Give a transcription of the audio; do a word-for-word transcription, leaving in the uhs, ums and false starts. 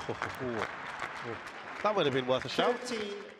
That would have been worth a shout. thirteen